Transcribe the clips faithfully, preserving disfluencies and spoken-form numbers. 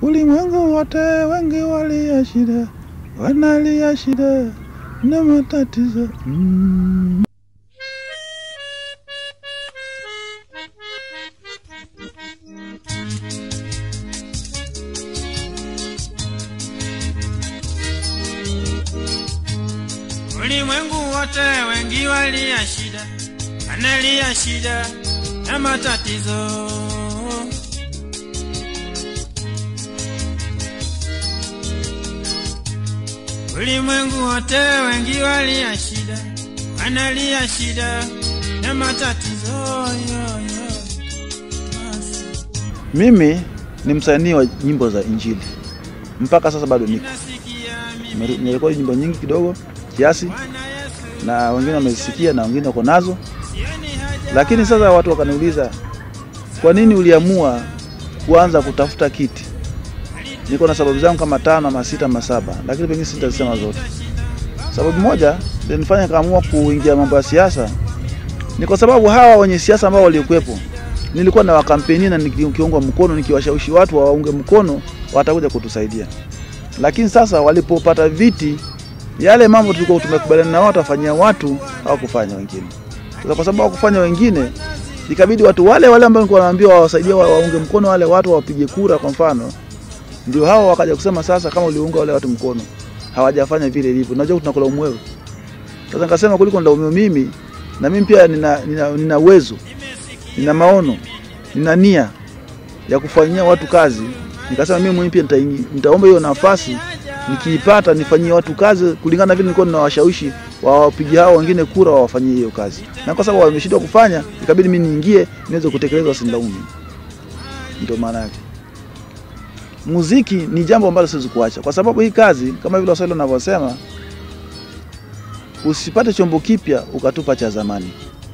Ulimwengu wote wengi walia shida, wanalia shida na matatizo. Mm. Ulimwengu wote wengi walia shida, wanalia shida na matatizo. Ulimwengu wote wengi walia shida, wanalia shida na matatizo. Yo, yo. Mimi ni msanii wa nyimbo za Injili. Mpaka sasa bado niko. Nimerekodi nyimbo nyingi kidogo kiasi, na wengine wamezisikia na wengine wako nazo. Lakini sasa watu wakaniuliza, kwa nini uliamua kuanza kutafuta kiti? Niko na sababu zangu kama tano ama sita ama saba, lakini pengine sitasema zote. Sababu moja ilinifanya kaamua kuingia mambo ya siasa, ni kwa sababu hawa wenye siasa ambao walikuwepo, nilikuwa na wakampeni na nikiungwa mkono, nikiwashawishi watu waunge mkono, watakuja kutusaidia. Lakini sasa walipopata viti, yale mambo tulikuwa tumekubaliana na watu wafanyia watu, hawakufanya wengine. Sasa kwa sababu hawakufanya wengine, ikabidi watu wale wale ambao nilikuwa naambia wawasaidie waunge mkono wale watu wapige kura kwa mfano, ndio hao wakaja kusema sasa kama uliunga wale watu mkono, hawajafanya vile ilivyo. Unajua tunakula umwewe. Sasa nikasema kuliko ndaumio mimi, na mimi pia nina nina, nina uwezo, nina maono, nina nia ya kufanyia watu kazi. Nikasema mimi mwenyewe pia nitaomba hiyo nafasi, nikiipata nifanyie watu kazi kulingana na vile nilikuwa ninawashawishi wawapige hao wengine kura wawafanyie hiyo kazi. Na kwa sababu wameshindwa kufanya, ikabidi mimi niingie niweze kutekeleza wasindaumi. Ndio maana yake. Muziki ni jambo ambalo siwezi kuacha, kwa sababu hii kazi kama vile Waswahili wanavyosema, usipate chombo kipya ukatupa cha zamani.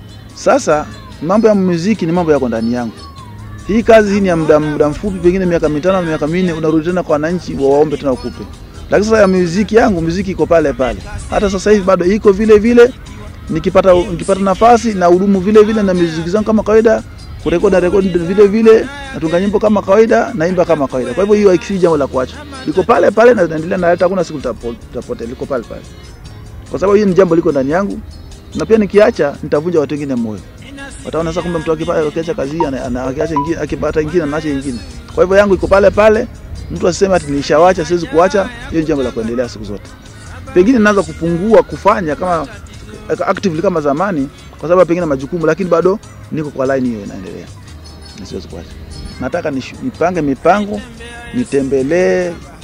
Sasa mambo ya muziki ni mambo yako ndani yangu. Hii kazi hii ni ya muda muda mfupi, pengine miaka mitano miaka minne, unarudi tena kwa wananchi waombe tena ukupe. Lakini sasa ya muziki yangu, muziki iko pale pale. Hata sasa hivi bado iko vile vile, nikipata nikipata nafasi na hudumu vile vile na muziki zangu kama kawaida, kurekodi na rekodi vile vile, natunga nyimbo kama kawaida, naimba kama kawaida. Kwa hivyo hiyo haikisi jambo la kuacha. Liko pale pale na naendelea na hata hakuna siku tutapotea, liko pale pale. Kwa sababu hii ni jambo liko ndani yangu, na pia nikiacha nitavunja watu wengine moyo. Wataona sasa kumbe mtu akipata akiacha kazi ana akiacha nyingine, akipata nyingine anaacha nyingine. Kwa hivyo yangu iko pale pale, mtu aseme ati nishawacha siwezi kuacha, hiyo jambo la kuendelea siku zote. Pengine naanza kupungua kufanya kama actively kama zamani kwa sababu pengine majukumu, lakini bado niko kwa line hiyo inaendelea. Siwezi kuacha. Nataka nipange mipango, nitembelee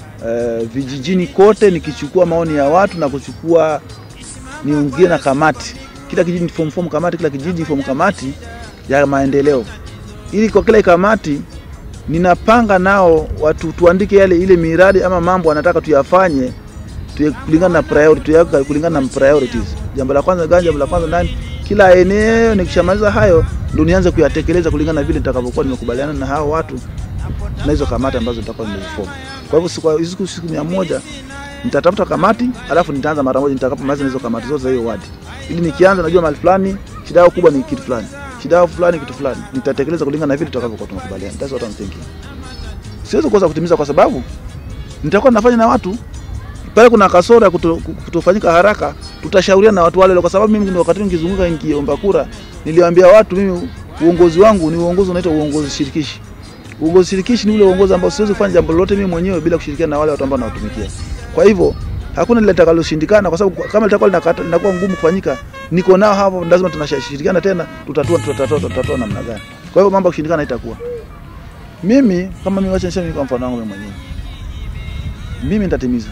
uh, vijijini kote nikichukua maoni ya watu na kuchukua niungie na kamati. Kila kijiji form form kamati, kila kijiji form kamati ya maendeleo. Ili kwa kila kamati ninapanga nao watu tuandike yale ile miradi ama mambo wanataka tuyafanye kulingana na priority yako, kulingana na priorities. Jambo la kwanza gani, jambo la kwanza nani? Kila eneo nikishamaliza hayo ndio nianze kuyatekeleza kulingana na vile nitakavyokuwa nimekubaliana na hao watu na hizo kamati ambazo nitakuwa nimeform. Kwa hivyo siku hizo siku mia moja nitatafuta kamati, alafu nitaanza mara moja nitakapomaliza hizo kamati zote za hiyo wadi. Ili nikianza najua mahali fulani shida yao kubwa ni kitu fulani, shida yao fulani kitu fulani, nitatekeleza kulingana na vile tutakavyokuwa tumekubaliana. That's what I'm thinking. Siwezi kosa kutimiza kwa sababu nitakuwa nafanya na watu pale kuna kasoro ya kuto, kutofanyika haraka, tutashauriana na watu wale, kwa sababu mimi ndio wakati nikizunguka nikiomba kura niliwaambia watu mimi uongozi wangu ni uongozi unaitwa uongozi shirikishi. Uongozi shirikishi ni ule uongozi ambao siwezi kufanya jambo lolote mimi mwenyewe bila kushirikiana na wale watu ambao nawatumikia. Kwa hivyo hakuna lile litakaloshindikana, kwa sababu kama litakuwa linakuwa ngumu kufanyika, niko nao hapo, lazima tunashirikiana tena, tutatua tutatua tutatua namna gani. Kwa hivyo mambo kushindikana itakuwa. Mimi kama mimi wacha niseme kwa mfano wangu mimi mwenyewe, mimi nitatimiza.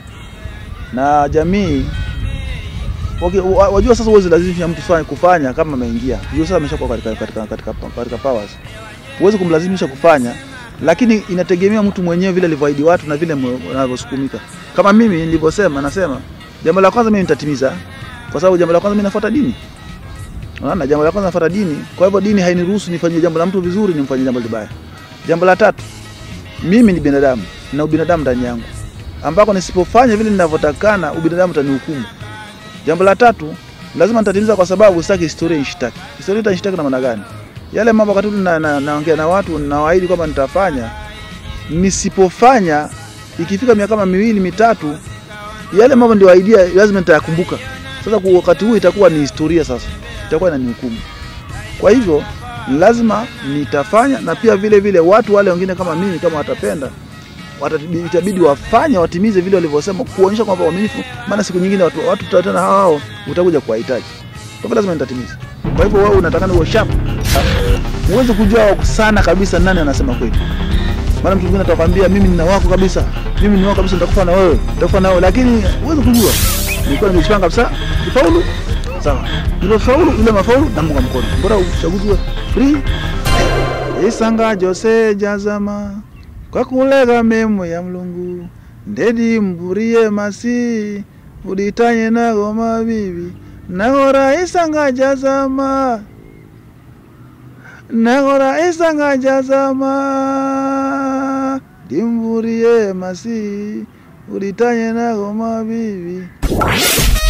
Na jamii okay, wajua sasa uwezi lazimisha mtu fanya kufanya kama ameingia. Hiyo sasa ameshakuwa katika katika katika katika powers. Uwezi kumlazimisha kufanya, lakini inategemea mtu mwenyewe vile alivyoahidi watu na vile anavyosukumika. Kama mimi nilivyosema, nasema jambo la kwanza mimi nitatimiza, kwa sababu jambo la kwanza mimi nafuata dini. Unaona, jambo la kwanza nafuata dini. Kwa hivyo dini hainiruhusu nifanye jambo la mtu vizuri nimfanyie jambo libaya. Jambo la tatu, mimi ni binadamu na ubinadamu ndani yangu, ambako nisipofanya vile ninavyotakana ubinadamu utanihukumu. Jambo la tatu, lazima nitatimiza kwa sababu sitaki historia ishitaki. Historia itashtaki na maana gani? Yale mambo wakati na naongea na, na watu nawaahidi kwamba nitafanya, nisipofanya ikifika miaka kama miwili mitatu, yale mambo ndio idea lazima nitayakumbuka. Sasa kwa wakati huu itakuwa ni historia sasa. Itakuwa inanihukumu. Kwa hivyo lazima nitafanya, na pia vile vile watu wale wengine kama mimi kama watapenda itabidi wafanye watimize vile walivyosema, kuonyesha kwamba waaminifu, maana siku nyingine watu watu tutatana hao utakuja kuwahitaji. Kwa hivyo lazima nitatimiza. Kwa hivyo wewe unataka uwe sharp. Uweze kujua sana kabisa nani anasema kweli. Maana mtu mwingine atakwambia mimi nina wako kabisa. Mimi ni wako kabisa, nitakufa na wewe. Nitakufa na wewe, lakini uweze kujua. Nilikuwa nimejipanga kabisa. Kifaulu. Sawa. Ile faulu ile mafaulu na Mungu mkono. Bora uchaguzi wa free. Isanga Jose jazama. Kwa kulega memo ya Mlungu. Ndedi mburie masi. Uditanye na goma bibi. Nagora isanga jazama. Nagora isanga jazama. Dimburie masi. Uditanye na goma bibi.